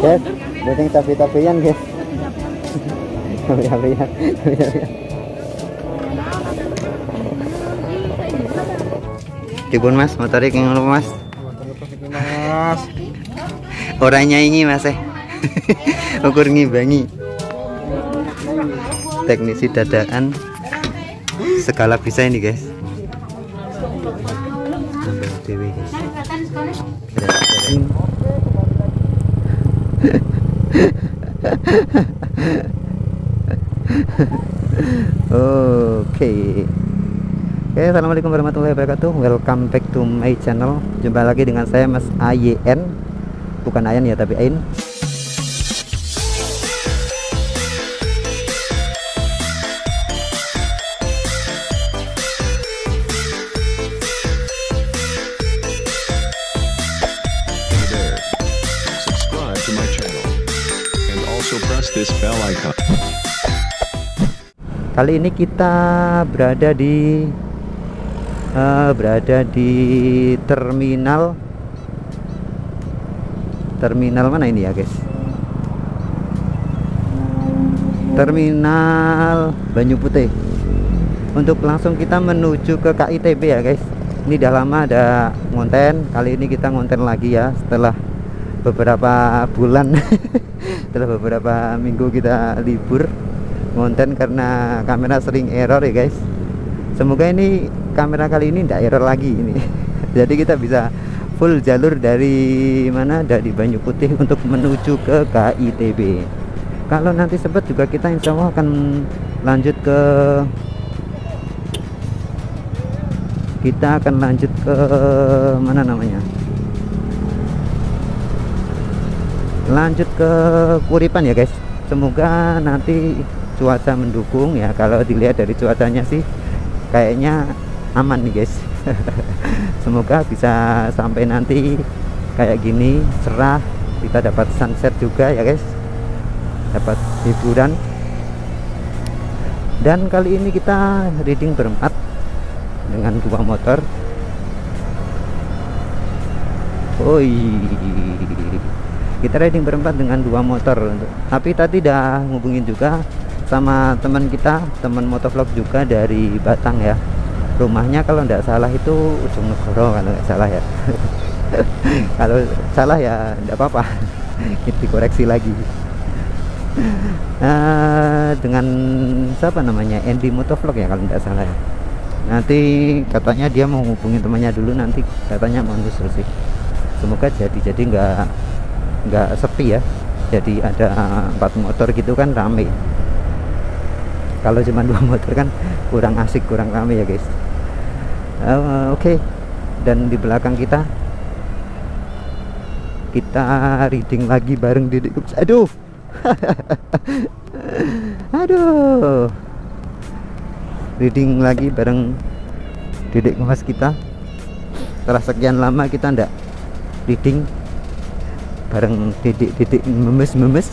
Guys, boceng tapi-tapian guys. Tapi-tapian. Dipun mas, motorik yang ngono mas. Mas. Orangnya ini mas ukur ngimbangi. Teknisi dadaan segala bisa ini guys. Ambil dewe guys. Oke. Assalamualaikum warahmatullahi wabarakatuh. Welcome back to my channel. Jumpa lagi dengan saya Mas AYN. Bukan Ayan ya, tapi Ain. Subscribe to my channel and also press this bell icon. Kali ini kita berada di terminal mana ini ya guys? Terminal Banyu Putih. Untuk langsung kita menuju ke KITB ya guys. Ini udah lama ada ngonten. Kali ini kita ngonten lagi ya setelah beberapa bulan setelah beberapa minggu kita libur ngonten karena kamera sering error ya guys. Semoga ini kamera kali ini tidak error lagi ini. Jadi kita bisa full jalur dari mana, dari Banyu Putih untuk menuju ke KITB. Kalau nanti sempat juga kita insya Allah akan lanjut ke mana namanya, lanjut ke Kuripan ya guys. Semoga nanti cuaca mendukung ya. Kalau dilihat dari cuacanya sih kayaknya aman nih guys. Semoga bisa sampai nanti kayak gini cerah, kita dapat sunset juga ya guys, dapat hiburan. Dan kali ini kita riding berempat dengan 2 motor. Kita riding berempat dengan 2 motor. Tapi tadi udah ngubungin juga sama teman kita, teman motovlog juga dari Batang ya. Rumahnya kalau tidak salah itu Ujung Negoro kalau nggak salah ya. Kalau salah ya tidak apa-apa, kita dikoreksi lagi. Dengan siapa namanya, Andy Motovlog ya kalau tidak salah ya. Nanti katanya dia mau hubungin temannya dulu, nanti katanya mau nyusul sih. Semoga jadi nggak sepi ya. Jadi ada 4 motor gitu kan rame. Kalau cuma 2 motor kan kurang asik, kurang rame ya guys. Oke. Dan di belakang kita reading lagi bareng Dedek Kups. Aduh. Aduh. Reading lagi bareng Dedek Kumas kita. Setelah sekian lama kita ndak reading bareng Dedek memes.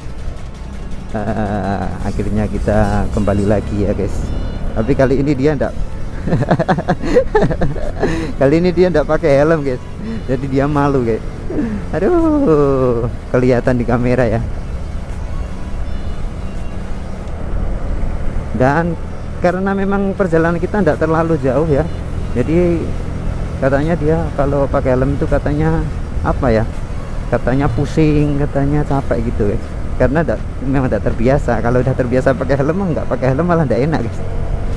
Akhirnya kita kembali lagi ya guys. Tapi kali ini dia ndak kali ini dia ndak pakai helm guys. Jadi dia malu guys. Aduh, kelihatan di kamera ya. Dan karena memang perjalanan kita ndak terlalu jauh ya, jadi katanya dia kalau pakai helm itu katanya apa ya, katanya pusing, katanya capek gitu guys. Karena memang tidak terbiasa. Kalau udah terbiasa pakai helm, nggak pakai helm malah tidak enak guys.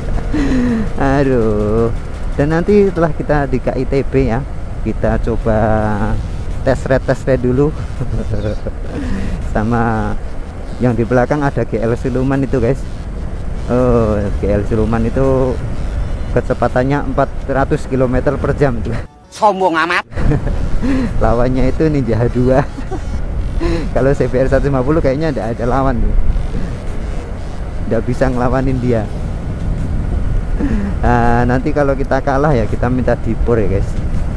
Aduh. Dan nanti setelah kita di KITB ya, kita coba tes ride dulu. Sama yang di belakang ada GL Siluman itu guys. GL Siluman itu kecepatannya 400 km per jam tuh. Sombong amat. Lawannya itu Ninja H2. Kalau CBR 150 kayaknya ada lawan tuh, nggak bisa ngelawanin dia. Nanti kalau kita kalah ya kita minta dipur ya guys.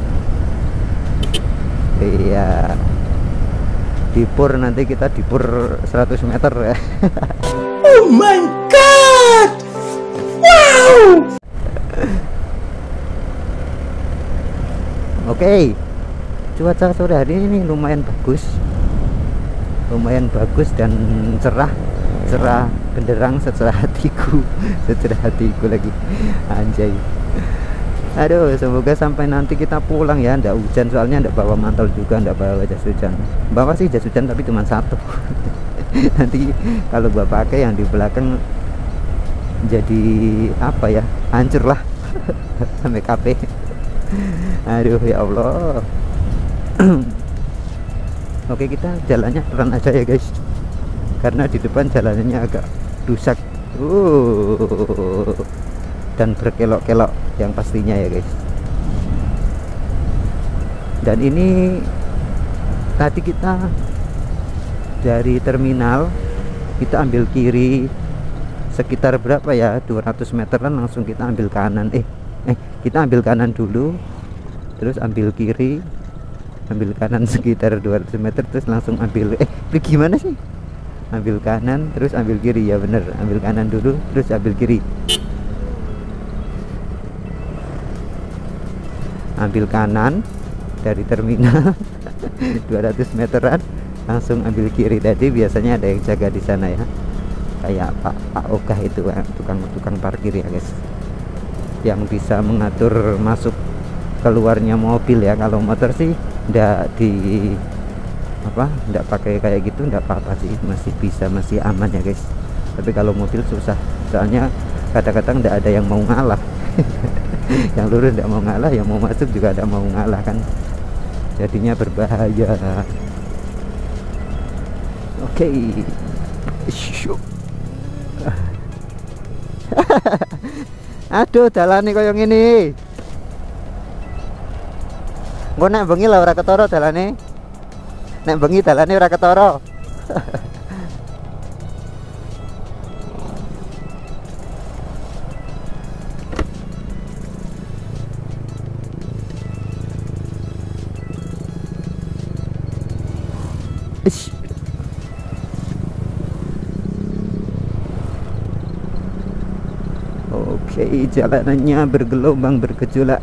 Iya, dipur, nanti kita dipur 100 meter ya. Oh my god, wow. Oke, cuaca sore hari ini lumayan bagus. lumayan bagus dan cerah benderang secerah hatiku secerah hatiku lagi, anjay. Aduh, semoga sampai nanti kita pulang ya, ndak hujan, soalnya ndak bawa mantel juga, ndak bawa jas hujan. Bawa sih jas hujan tapi cuma satu. Nanti kalau gua pakai yang di belakang jadi apa ya, hancur lah. Sampai KP. Aduh ya Allah. Oke, kita jalannya pelan aja ya guys, karena di depan jalannya agak rusak dan berkelok-kelok yang pastinya ya guys. Dan ini tadi kita dari terminal kita ambil kiri sekitar berapa ya, 200 meteran, langsung kita ambil kanan. Kita ambil kanan dulu, terus ambil kiri, ambil kanan sekitar 200 meter, terus langsung ambil gimana sih, ambil kanan terus ambil kiri, ya bener, ambil kanan dulu terus ambil kiri, ambil kanan dari terminal 200 meteran langsung ambil kiri. Tadi biasanya ada yang jaga di sana ya, kayak Pak Ogah itu, tukang parkir ya guys, yang bisa mengatur masuk keluarnya mobil ya. Kalau motor sih ndak pakai kayak gitu, ndak apa-apa sih, masih bisa, masih aman ya guys. Tapi kalau mobil susah, soalnya kadang-kadang ndak ada yang mau ngalah. Yang lurus ndak mau ngalah, yang mau masuk juga ndak mau ngalah kan, jadinya berbahaya. Oke. Aduh, dalane koyo ngene. Engko nek bengi lah ora ketara dalane. Nek bengi dalane ora ketara. Ish. Oke, jalanannya bergelombang bergejolak.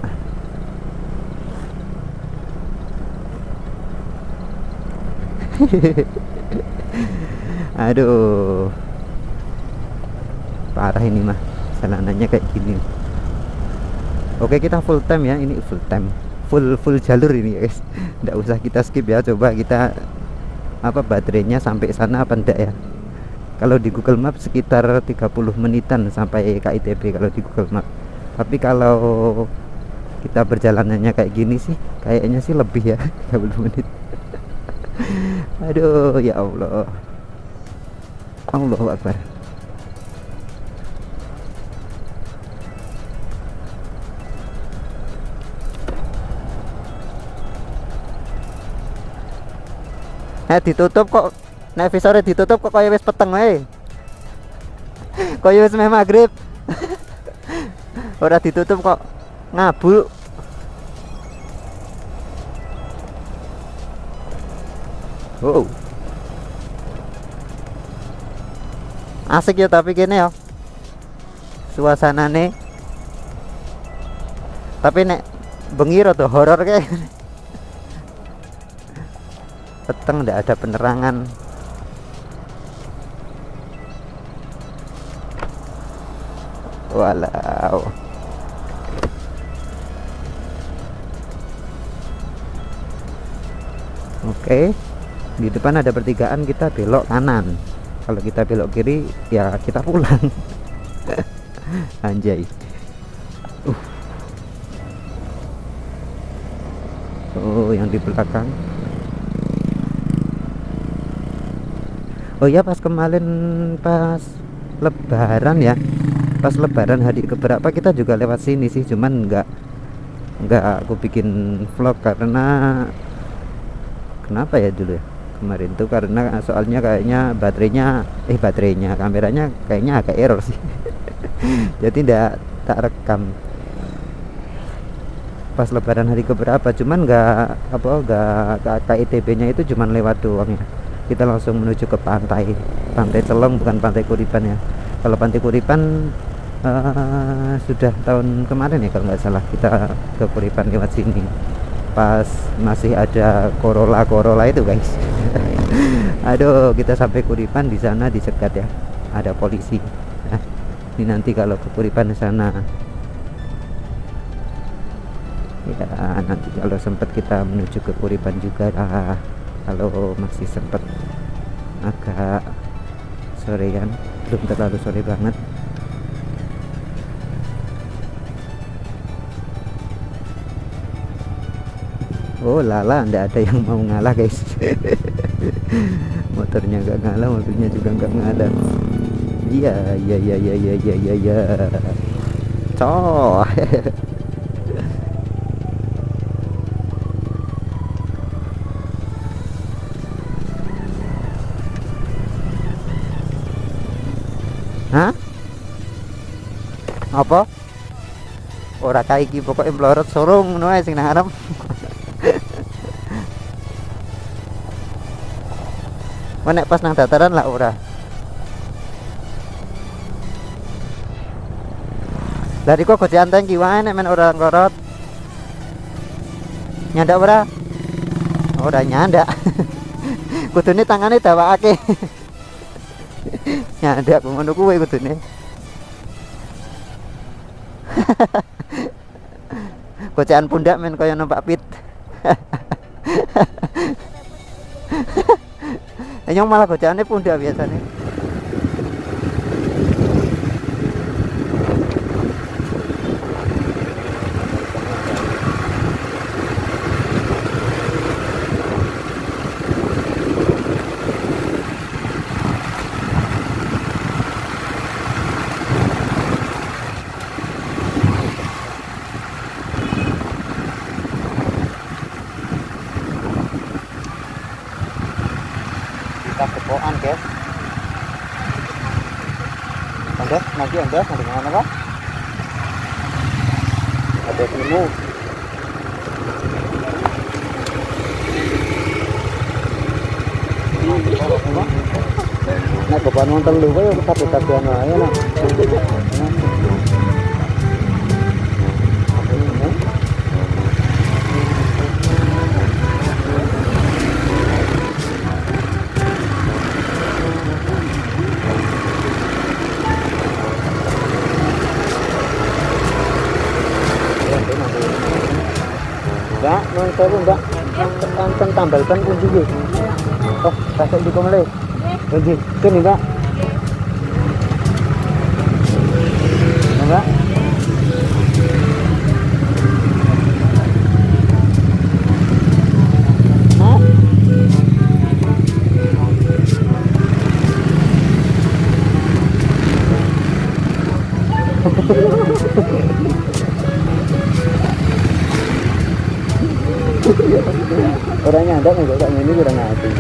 Aduh, parah ini mah, jalanannya kayak gini. Oke, kita full time ya, ini full time, full jalur ini ya guys. Nggak usah kita skip ya, coba kita baterainya sampai sana apa enggak ya. Kalau di Google Maps sekitar 30 menitan sampai KITB kalau di Google Maps. Tapi kalau kita perjalanannya kayak gini sih kayaknya sih lebih ya, 30 menit. Aduh ya Allah, Allahu Akbar. Ditutup kok, nek visore ditutup kok kaya wis peteng wae. Kaya wis meh magrib. Ora ditutup kok ngabul. Wow. Asik ya tapi kene ya. Suasanane. Tapi nek bengi rada horor kayak. Peteng ndak ada penerangan. Walau. Oke, di depan ada pertigaan, kita belok kanan. Kalau kita belok kiri ya kita pulang. Anjay. Oh, yang di belakang. Oh ya, pas kemarin pas lebaran ya, pas lebaran hari keberapa kita juga lewat sini sih, cuman nggak aku bikin vlog karena kenapa ya dulu ya kemarin tuh, karena soalnya kayaknya baterainya kameranya kayaknya agak error sih. Jadi nggak tak rekam pas lebaran hari keberapa, cuman nggak KITB nya itu cuman lewat doang ya. Kita langsung menuju ke pantai Celong, bukan Pantai Kuripan ya. Kalau Pantai Kuripan sudah tahun kemarin ya kalau nggak salah, kita ke Kuripan lewat sini pas masih ada Corolla itu guys. Aduh, kita sampai Kuripan, di sana dicegat ya, ada polisi. Nah, ini nanti kalau ke Kuripan di sana ya, nanti kalau sempat kita menuju ke Kuripan juga lah, kalau masih sempat agak sorean, belum terlalu sore banget. Oh lala, ndak ada yang mau ngalah guys. Motornya nggak ngalah, mobilnya juga nggak ngalah. Iya iya iya iya iya iya iya iya. Coh. Hah? Apa? Ora kae iki pokoke mlorot sorong ngono ae sing nang arep. Nek pas nang dataran lah ora. Dari kok gojekan tangki wae nek men ora ngorot. Nyandak ora? Ora nyandak. Kudune tangane dawakake. Nyandak ngono kuwi kudune. Gocekan pundak men kaya numpak pit. Yang malah gocekannya pundak biasanya. Kita kepoan guys. Anda nanti Anda mau mana Pak? Ada ilmu. Nah kepoan nonton dulu ya kita tapian aja lah. Mbak, nonton Mbak, tekan tambahkan kunci ya. Oh, kasih di komale. Kunci, sini Mbak. Mbak. Orangnya ada nggak kok ini kurang hati.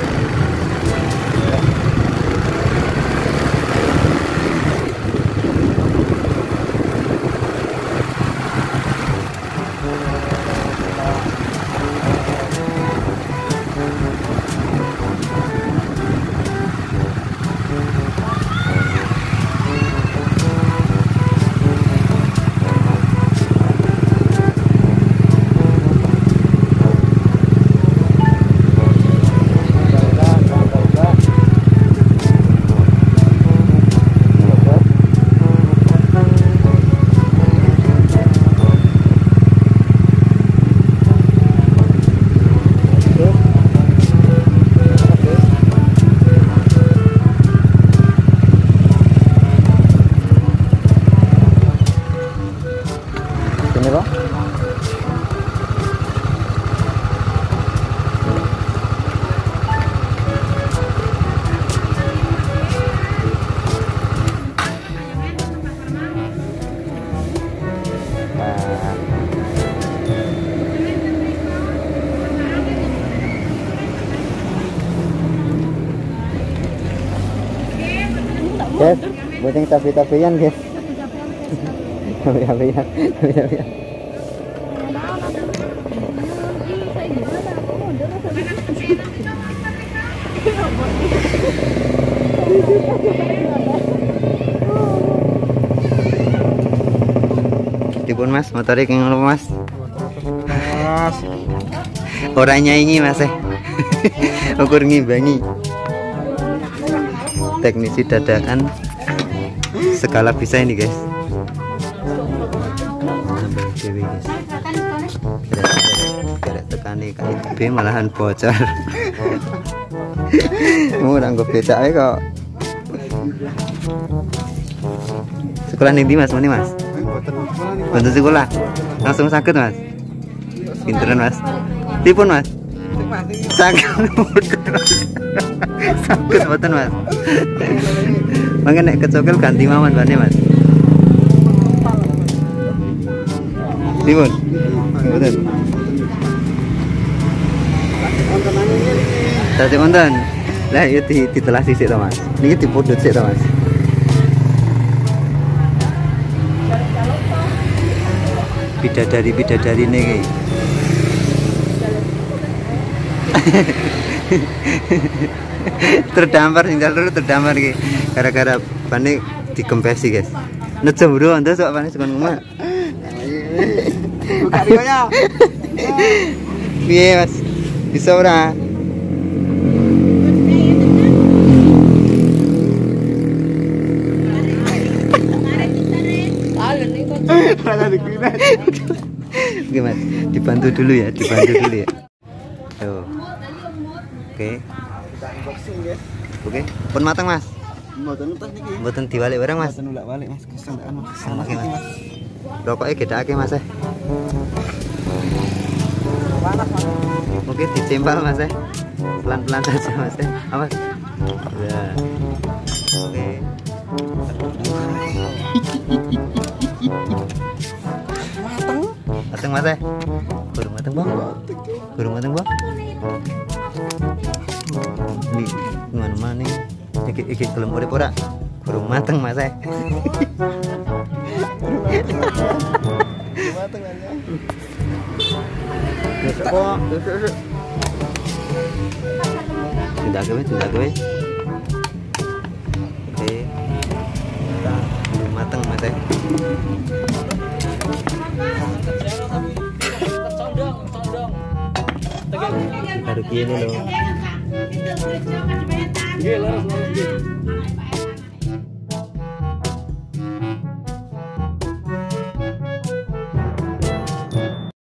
Guys, buat yang tapi-tapian guys. Tapi-tapian. Dipun Mas, motornya keng ngono Mas. Mas. Orangnya ini Mas ukur ngimbangi. Teknisi dadakan segala bisa ini guys. Nambah dewi guys. Gara tekani KIB malahan bocor. Mau nanggup becak kok. Sekolah nih mas, mana mas? Bantu sekolah, langsung sakit mas. Pinteran mas. Tipun mas. Sakit sakit betul mas. Mangga nek kecokel ganti maman bane mas. Tipun. Betul. Tadi konten. Lah itu ditelah sisik to mas. Niki dipundhut sik to mas. Bidadari nih. Terdampar sing jalur terdampar iki. Gara-gara bane dikempesi guys. Nejo bro anda sok bane sekon ngomong. Buka rionya. Piye mas? Bisa ora? Oke mas, dibantu dulu ya, Tuh. Oke, pun matang mas. Mboten diwalik barang mas. Balik mas, kesandaan mas. Oke mas. Rokoknya gedake mas. Oke, dicempal mas. Pelan-pelan saja mas. Awas. Ya. Oke. Mateng mas. Kurang mateng bang. Ini mana nih? Iki belum urip ora? Kurang mateng mas. Mateng aja. Besok kok. Tidak gawe. Oke. Belum mateng mas. Baru gini loh.